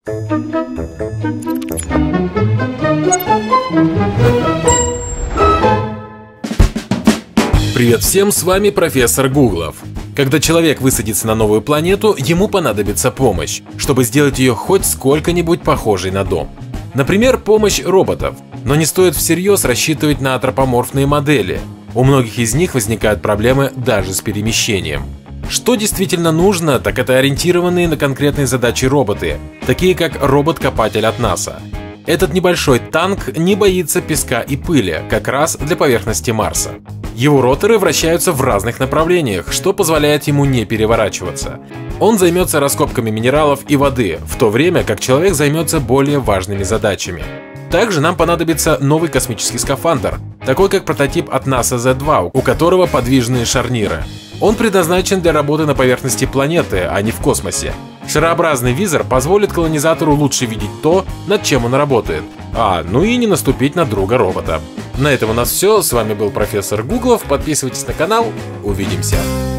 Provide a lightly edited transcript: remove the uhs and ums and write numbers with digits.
Привет всем, с вами профессор Гуглов. Когда человек высадится на новую планету, ему понадобится помощь, чтобы сделать ее хоть сколько-нибудь похожей на дом. Например, помощь роботов. Но не стоит всерьез рассчитывать на антропоморфные модели. У многих из них возникают проблемы даже с перемещением. Что действительно нужно, так это ориентированные на конкретные задачи роботы, такие как робот-копатель от НАСА. Этот небольшой танк не боится песка и пыли, как раз для поверхности Марса. Его роторы вращаются в разных направлениях, что позволяет ему не переворачиваться. Он займется раскопками минералов и воды, в то время как человек займется более важными задачами. Также нам понадобится новый космический скафандр, такой как прототип от NASA Z2, у которого подвижные шарниры. Он предназначен для работы на поверхности планеты, а не в космосе. Шарообразный визор позволит колонизатору лучше видеть то, над чем он работает. Ну и не наступить на друга робота. На этом у нас все. С вами был профессор Гуглов. Подписывайтесь на канал. Увидимся.